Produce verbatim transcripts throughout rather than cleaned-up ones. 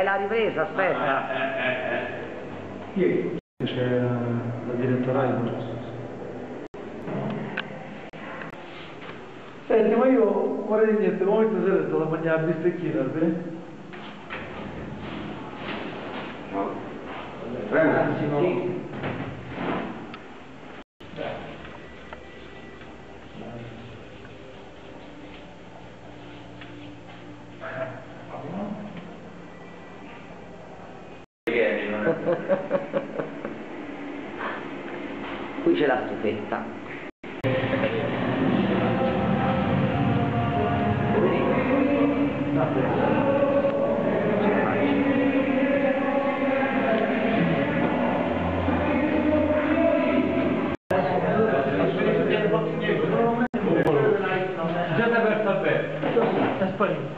la ripresa, aspetta. Chi è? C'è la direttora. Senti, ma io vorrei dire niente, come ti sei detto da mangiare la bistecchina, bene? No. Prego. Sì. Qui c'è la stufetta. Già da per sapere. È sparito.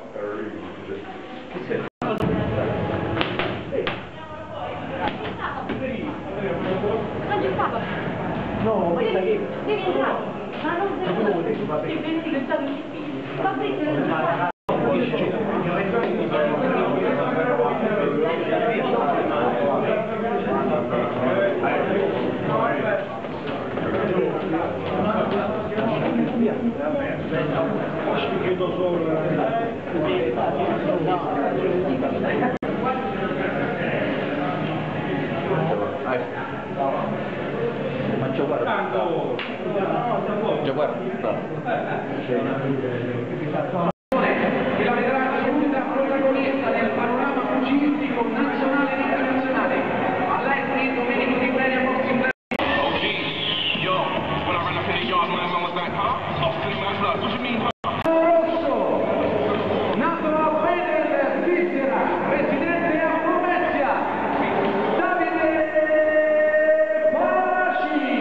No, ma devi entrare, ma non devi entrare, che pensi che stavi in spina? Fabrizio, chiedo solo ma c'è guarda c'è guarda che la vedrà assoluta protagonista del panorama calcistico nazionale e internazionale. A lei Domenico Di Bene a Boxing. Oh geez, yo, when I ran up in the yard, when everyone was like, huh? Off to the man's blood, what you mean, huh? Rosso, nato a Venel, Svizzera, residente a Pomezia, Davide Paraci.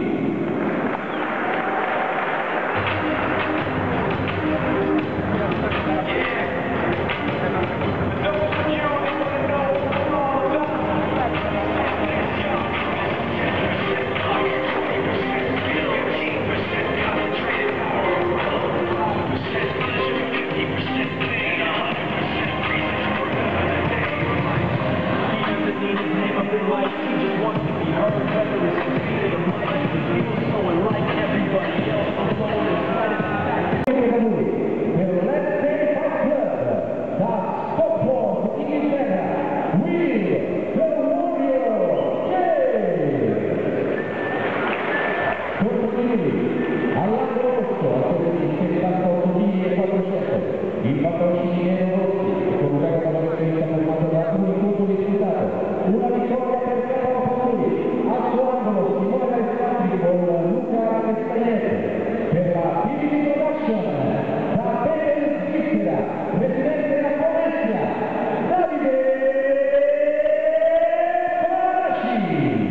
Il patrocinio con un vero valore fermato da alcuni punti di risultato. Una vittoria per Carlo Fabbri, al suo angolo Simone Alessandri con Luca Castagnete. Per la P V Production, da Venel, Svizzera, presidente della Pomezia, Davide Paraci.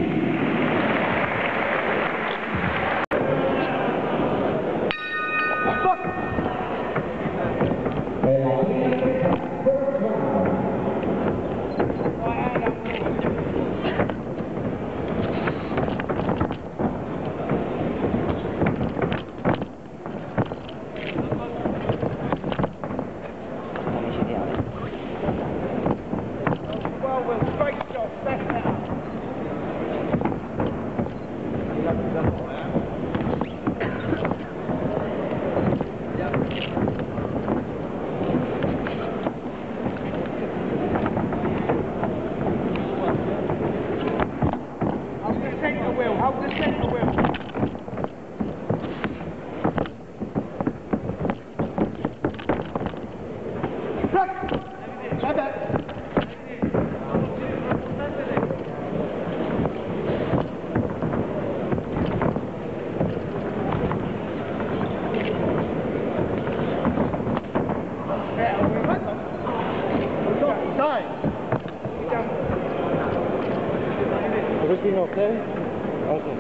Everything okay? Okay.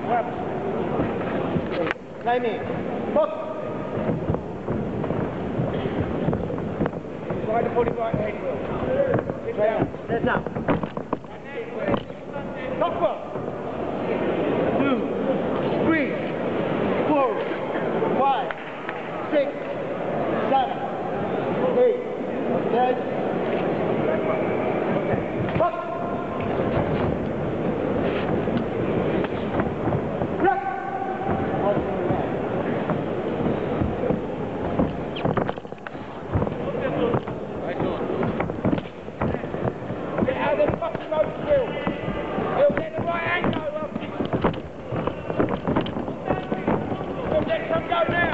Naimi, box! Try to put it right leg wheel. Sit down. Sit down. Top one. Two, three, four, five, six, seven, eight, ten. come go now.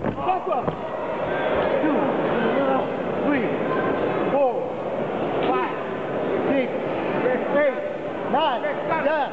two, three, four, five, six, eight, nine, ten.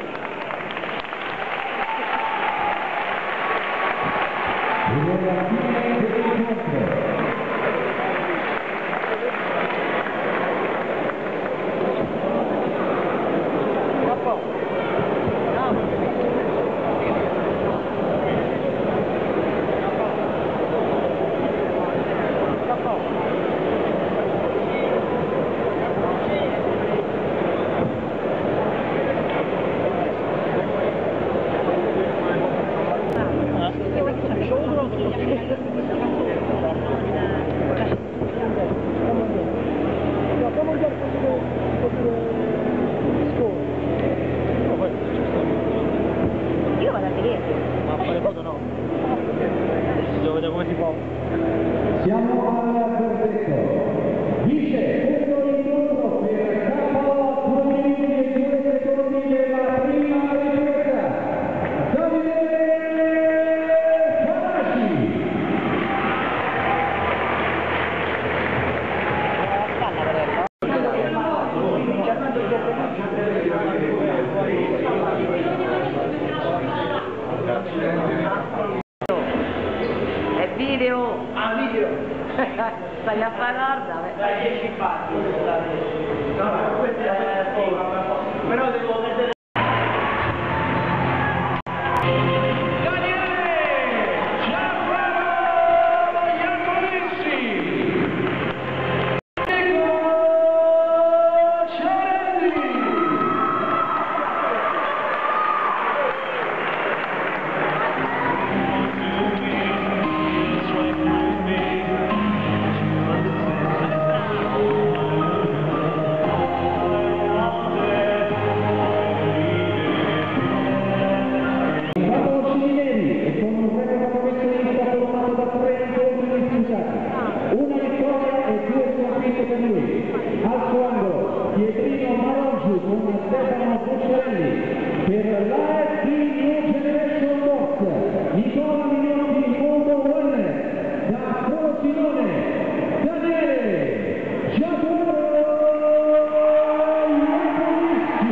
Io vado a vedere. Ma fare foto no. Devo vedere come si fa. Siamo al verdetto. Dice questo incontro per capo due minuti e due secondi della prima ripresa. Davide Caraci. È video! Ah, video! Stai a parlare? Dai, dieci fatti. No, no, questo è però devo vedere. Una vittoria e due sconfitte per lui. Al suo angolo Pietrino Maroggi con Stefano Bucciarelli. Per l'A F C New Generation Box Nicola Mignoni Mondo One. Da Frosinone Daniele Giacomo Iaconischi.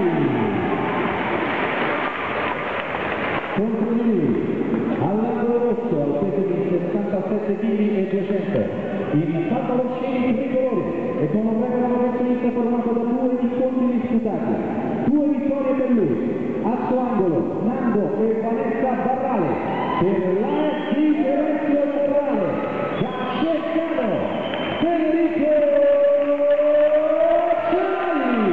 Contro di lui all'angolo rosso al peso di sessantasette chili e duecento in pantaloncini tricolori e con un regalo professionista formato da due incontri disputati, due vittorie per lui. Al suo angolo Nando e Vanessa Barrale. Per l'A F C Terenzio Barrale. Da Ceccano Federico Ciali.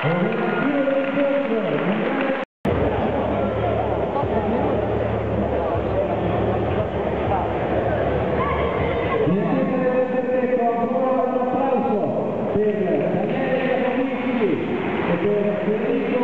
Per Daniele Capomicchi e per Federico